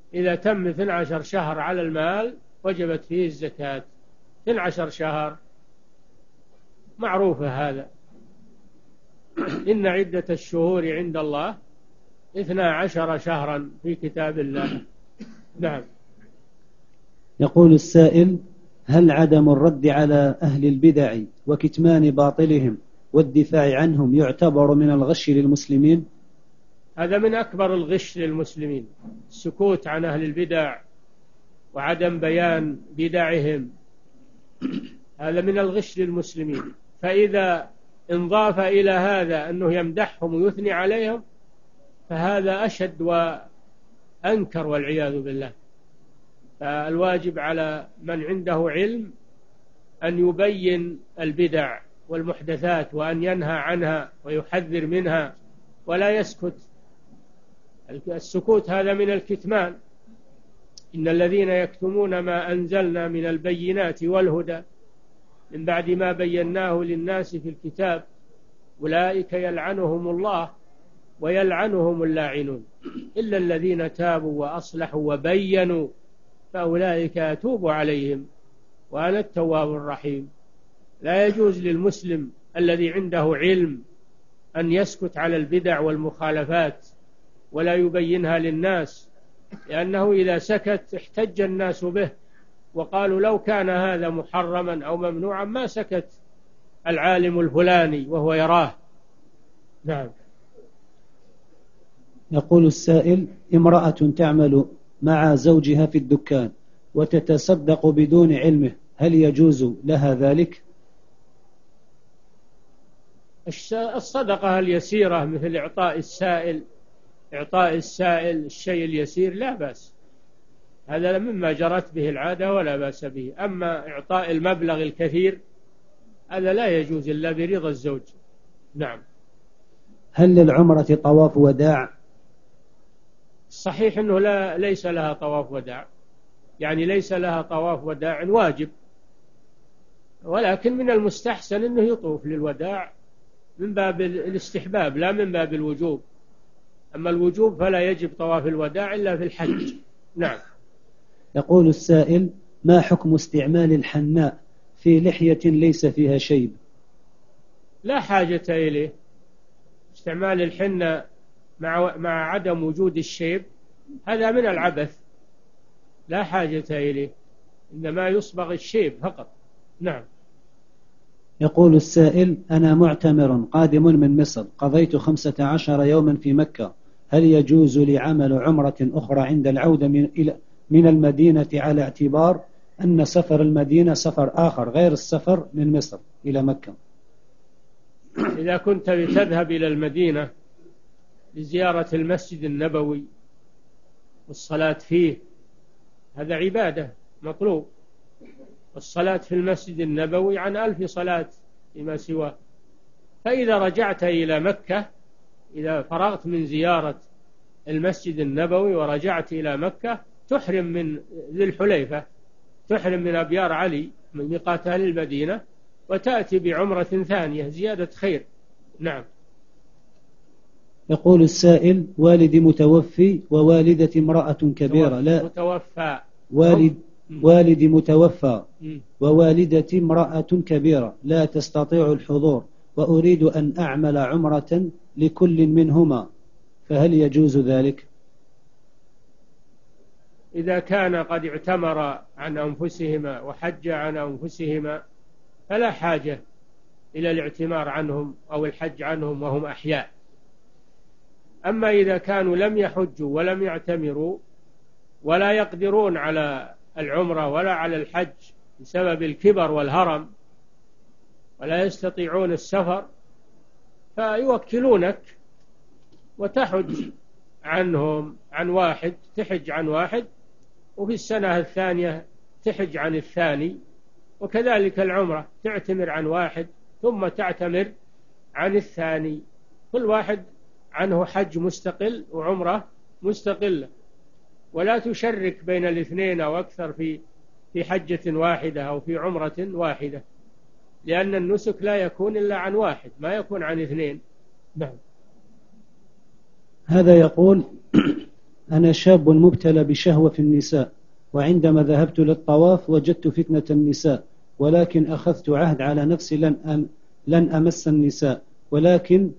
إذا تم اثني عشر شهر على المال وجبت فيه الزكاة. اثني عشر شهر معروفة هذا. إن عدة الشهور عند الله اثنا عشر شهرا في كتاب الله. نعم.
يقول السائل: هل عدم الرد على أهل البدع وكتمان باطلهم والدفاع عنهم يعتبر من الغش للمسلمين؟
هذا من أكبر الغش للمسلمين، السكوت عن أهل البدع وعدم بيان بدعهم، هذا من الغش للمسلمين. فإذا انضاف إلى هذا أنه يمدحهم ويثني عليهم فهذا أشد وأنكر والعياذ بالله. فالواجب على من عنده علم أن يبين البدع والمحدثات وأن ينهى عنها ويحذر منها ولا يسكت. السكوت هذا من الكتمان. إن الذين يكتمون ما أنزلنا من البينات والهدى من بعد ما بيناه للناس في الكتاب أولئك يلعنهم الله ويلعنهم اللاعنون إلا الذين تابوا وأصلحوا وبينوا فأولئك أتوب عليهم وأنا التواب الرحيم. لا يجوز للمسلم الذي عنده علم أن يسكت على البدع والمخالفات ولا يبينها للناس، لأنه إذا سكت احتج الناس به وقالوا لو كان هذا محرما أو ممنوعا ما سكت العالم الفلاني وهو يراه. نعم.
يقول السائل: امرأة تعمل مع زوجها في الدكان وتتصدق بدون علمه، هل يجوز لها ذلك؟
الصدقة اليسيرة مثل إعطاء السائل إعطاء السائل الشيء اليسير لا بأس، هذا مما جرت به العادة ولا بأس به. أما إعطاء المبلغ الكثير هذا لا يجوز إلا برضا الزوج. نعم.
هل للعمرة طواف وداع؟
صحيح أنه لا ليس لها طواف وداع، يعني ليس لها طواف وداع واجب، ولكن من المستحسن أنه يطوف للوداع من باب الاستحباب لا من باب الوجوب. أما الوجوب فلا يجب طواف الوداع إلا في الحج. نعم.
يقول السائل: ما حكم استعمال الحناء في لحية ليس فيها شيب؟
لا حاجة إليه. استعمال الحنة مع مع عدم وجود الشيب هذا من العبث، لا حاجة إليه، إنما يصبغ الشيب فقط. نعم.
يقول السائل: أنا معتمر قادم من مصر، قضيت خمسة عشر يوما في مكة، هل يجوز لي عمل عمرة أخرى عند العودة من, إلى من المدينة على اعتبار أن سفر المدينة سفر آخر غير السفر من مصر إلى مكة؟
إذا كنت بتذهب إلى المدينة لزيارة المسجد النبوي والصلاة فيه هذا عبادة مطلوب، الصلاة في المسجد النبوي عن ألف صلاة فيما سواه. فإذا رجعت إلى مكة، إذا فرغت من زيارة المسجد النبوي ورجعت إلى مكة تحرم من ذي الحليفة، تحرم من أبيار علي من ميقات أهل المدينة وتأتي بعمرة ثانية زيادة خير. نعم.
يقول السائل: والدي متوفي ووالدتي امرأة كبيرة لا
متوفى
والد والدي متوفى ووالدتي امرأة كبيرة لا تستطيع الحضور وأريد أن أعمل عمرة لكل منهما، فهل يجوز ذلك؟
إذا كان قد اعتمر عن أنفسهما وحج عن أنفسهما فلا حاجة إلى الاعتمار عنهم أو الحج عنهم وهم أحياء. أما إذا كانوا لم يحجوا ولم يعتمروا ولا يقدرون على العمرة ولا على الحج بسبب الكبر والهرم ولا يستطيعون السفر فيوكلونك وتحج عنهم عن واحد، تحج عن واحد وفي السنة الثانية تحج عن الثاني، وكذلك العمرة تعتمر عن واحد ثم تعتمر عن الثاني، كل واحد عنه حج مستقل وعمرة مستقلة، ولا تشرك بين الاثنين أو أكثر في في حجة واحدة أو في عمرة واحدة، لأن النسك لا يكون إلا عن واحد ما يكون عن اثنين. نعم.
هذا يقول: أنا شاب مبتلى بشهوة في النساء، وعندما ذهبت للطواف وجدت فتنة النساء، ولكن أخذت عهد على نفسي لن أم لن أمس النساء، ولكن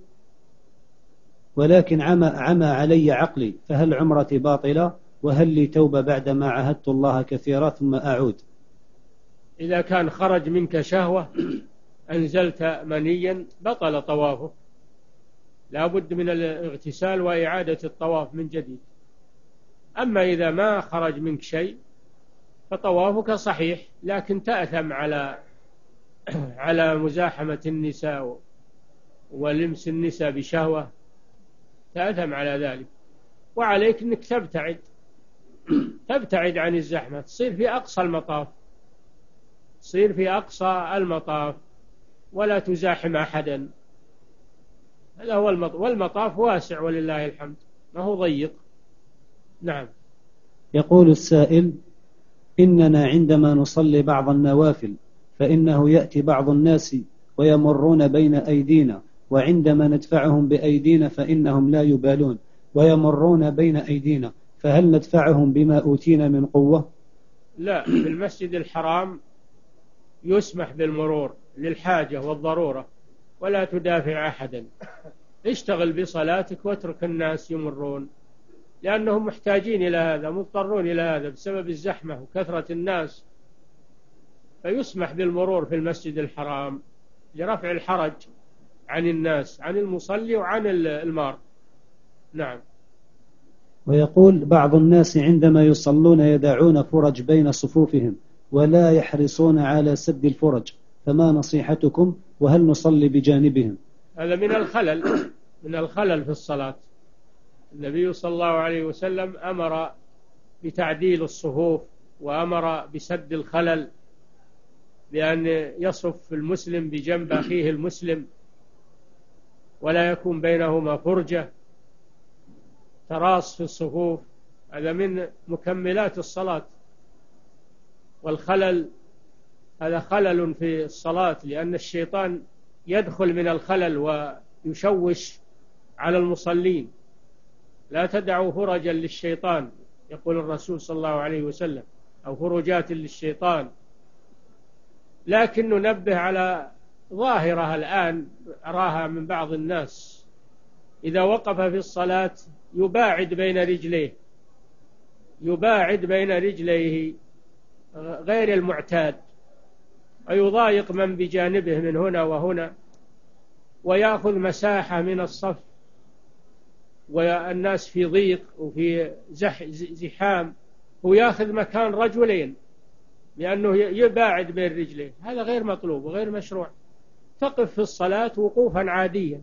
ولكن عمى عمى علي عقلي، فهل عمرتي باطلة؟ وهل لي توبة بعدما عهدت الله كثيرا ثم أعود؟
إذا كان خرج منك شهوة أنزلت منيا بطل طوافه، لا بد من الاغتسال وإعادة الطواف من جديد. أما إذا ما خرج منك شيء فطوافك صحيح، لكن تأثم على على مزاحمة النساء ولمس النساء بشهوة، تأثم على ذلك. وعليك أنك تبتعد تبتعد عن الزحمة، تصير في أقصى المطاف تصير في أقصى المطاف ولا تزاحم أحدا. هذا هو المطاف، والمطاف واسع ولله الحمد، ما هو ضيق. نعم.
يقول السائل: إننا عندما نصلي بعض النوافل فإنه يأتي بعض الناس ويمرون بين أيدينا، وعندما ندفعهم بأيدينا فإنهم لا يبالون ويمرون بين أيدينا، فهل ندفعهم بما أوتينا من قوة؟
لا، في المسجد الحرام يسمح بالمرور للحاجة والضرورة، ولا تدافع أحدا. اشتغل بصلاتك واترك الناس يمرون، لأنهم محتاجين إلى هذا، مضطرون إلى هذا بسبب الزحمة وكثرة الناس. فيسمح بالمرور في المسجد الحرام لرفع الحرج عن الناس، عن المصلي وعن المار. نعم.
ويقول: بعض الناس عندما يصلون يدعون فرج بين صفوفهم ولا يحرصون على سد الفرج، فما نصيحتكم؟ وهل نصلي بجانبهم؟
هذا من الخلل من الخلل في الصلاة. النبي صلى الله عليه وسلم أمر بتعديل الصفوف، وأمر بسد الخلل، بأن يصف المسلم بجنب أخيه المسلم ولا يكون بينهما فرجة، تراص في الصفوف. هذا من مكملات الصلاة. والخلل هذا خلل في الصلاة، لأن الشيطان يدخل من الخلل ويشوش على المصلين. لا تدعوا فرجا للشيطان، يقول الرسول صلى الله عليه وسلم، أو فرجات للشيطان. لكن ننبه على ظاهرة الآن أراها من بعض الناس: إذا وقف في الصلاة يباعد بين رجليه يباعد بين رجليه غير المعتاد، ويضايق من بجانبه من هنا وهنا، ويأخذ مساحة من الصف، والناس في ضيق وفي زحام، ويأخذ مكان رجلين لأنه يباعد بين رجليه. هذا غير مطلوب وغير مشروع. تقف في الصلاة وقوفا عاديا،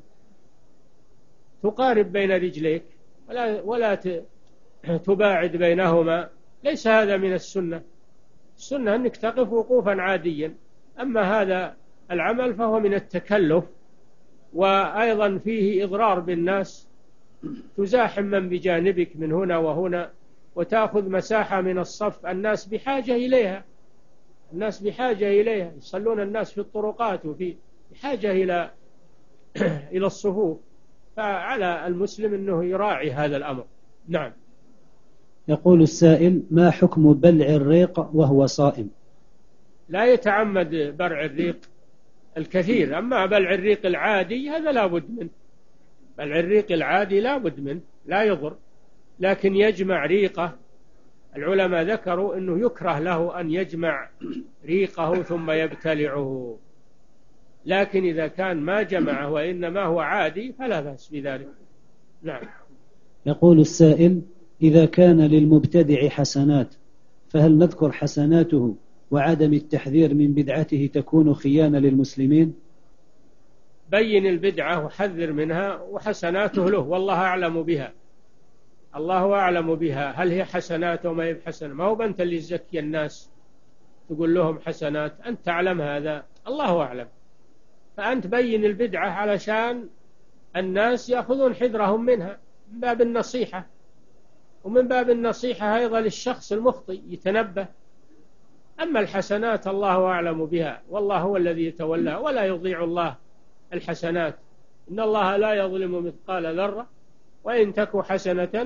تقارب بين رجليك ولا, ولا تباعد بينهما. ليس هذا من السنة. السنة أنك تقف وقوفا عاديا. أما هذا العمل فهو من التكلف، وأيضا فيه إضرار بالناس، تزاحم من بجانبك من هنا وهنا، وتأخذ مساحة من الصف. الناس بحاجة إليها الناس بحاجة إليها يصلون الناس في الطرقات، وفي بحاجة إلى إلى الصفوف. فعلى المسلم أنه يراعي هذا الأمر. نعم.
يقول السائل: ما حكم بلع الريق وهو صائم؟
لا يتعمد بلع الريق الكثير. أما بلع الريق العادي هذا لا بد منه. بلع الريق العادي لا بد منه، لا يضر. لكن يجمع ريقه، العلماء ذكروا أنه يكره له أن يجمع ريقه ثم يبتلعه. لكن إذا كان ما جمعه وإنما هو عادي فلا بأس بذلك. نعم.
يقول السائل: إذا كان للمبتدع حسنات فهل نذكر حسناته وعدم التحذير من بدعته تكون خيانة للمسلمين؟
بين البدعة وحذر منها، وحسناته له والله أعلم بها. الله أعلم بها، هل هي حسنات وما هي حسنة؟ ما هو أنت اللي تزكي الناس تقول لهم حسنات، أنت تعلم هذا، الله أعلم. فأنت بين البدعة علشان الناس يأخذون حذرهم منها، من باب النصيحة، ومن باب النصيحة أيضا للشخص المخطئ يتنبه. أما الحسنات الله أعلم بها، والله هو الذي يتولى، ولا يضيع الله الحسنات. إن الله لا يظلم مثقال ذرة وإن تك حسنة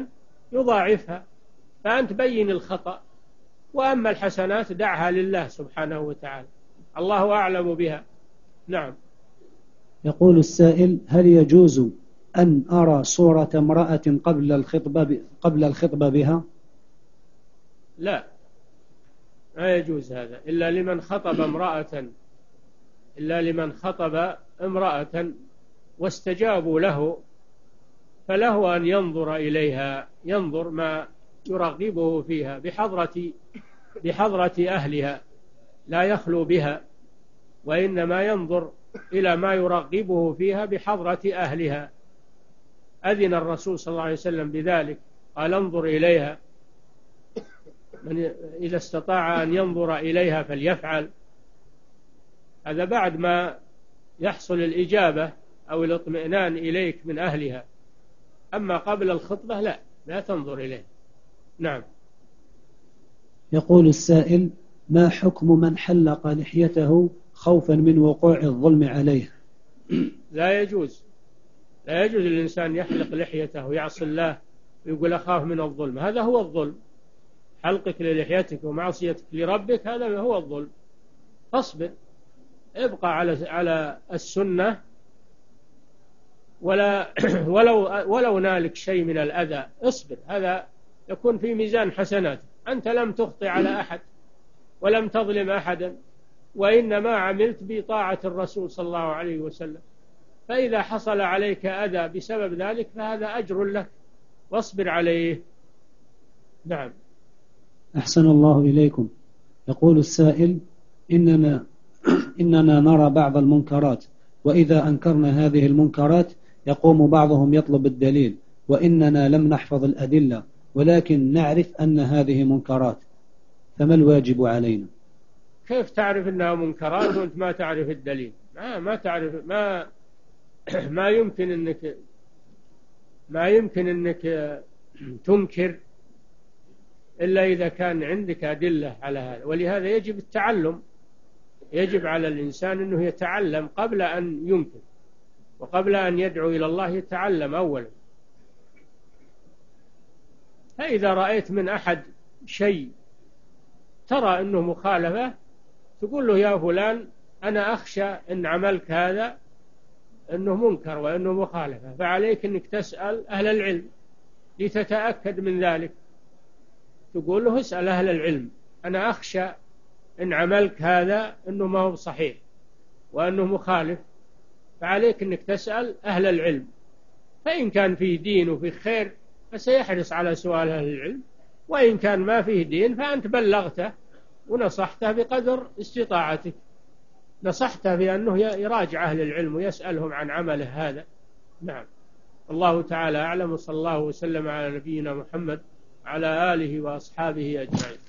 يضاعفها، فأنت بين الخطأ، وأما الحسنات دعها لله سبحانه وتعالى، الله أعلم بها. نعم.
يقول السائل: هل يجوز أن أرى صورة امرأة قبل الخطبة قبل الخطبة بها؟
لا، ما يجوز هذا إلا لمن خطب امرأة إلا لمن خطب امرأة واستجابوا له، فله أن ينظر إليها، ينظر ما يرغبه فيها بحضرة بحضرة أهلها، لا يخلو بها، وإنما ينظر إلى ما يرغبه فيها بحضرة أهلها. أذن الرسول صلى الله عليه وسلم بذلك، قال: انظر إليها، من إذا استطاع أن ينظر إليها فليفعل. هذا بعد ما يحصل الإجابة أو الاطمئنان إليك من أهلها، أما قبل الخطبة لا لا تنظر إليه. نعم.
يقول السائل: ما حكم من حلق لحيته خوفا من وقوع الظلم عليه؟
لا يجوز لا يجوز للإنسان يحلق لحيته ويعصي الله ويقول أخاف من الظلم، هذا هو الظلم. حلقك للحيتك ومعصيتك لربك هذا هو الظلم. فاصبر، ابقى على على السنة، ولا ولو ولو نالك شيء من الأذى اصبر، هذا يكون في ميزان حسنات. أنت لم تخطئ على أحد ولم تظلم أحدا، وإنما عملت بطاعة الرسول صلى الله عليه وسلم، فإذا حصل عليك أذى بسبب ذلك فهذا أجر لك، واصبر عليه. نعم.
أحسن الله إليكم. يقول السائل: إننا إننا نرى بعض المنكرات، وإذا أنكرنا هذه المنكرات يقوم بعضهم يطلب الدليل، وإننا لم نحفظ الأدلة، ولكن نعرف أن هذه منكرات، فما الواجب علينا؟
كيف تعرف أنها منكرات وأنت ما تعرف الدليل؟ ما ما تعرف ما ما يمكن أنك ما يمكن أنك تنكر إلا إذا كان عندك أدلة على هذا، ولهذا يجب التعلم. يجب على الإنسان أنه يتعلم قبل أن ينكر، وقبل أن يدعو إلى الله يتعلم أولا. فإذا رأيت من أحد شيء ترى أنه مخالفة، تقول له: يا فلان، أنا أخشى أن عملك هذا أنه منكر وأنه مخالفة، فعليك أنك تسأل أهل العلم لتتأكد من ذلك. تقول له: اسأل أهل العلم، أنا أخشى إن عملك هذا أنه ما هو صحيح وأنه مخالف، فعليك أنك تسأل أهل العلم. فإن كان فيه دين وفيه خير فسيحرص على سؤال أهل العلم، وإن كان ما فيه دين فأنت بلغته ونصحته بقدر استطاعتك، نصحته بأنه يراجع أهل العلم ويسألهم عن عمله هذا. نعم. الله تعالى أعلم، وصلى الله وسلم على نبينا محمد وعلى آله وأصحابه أجمعين.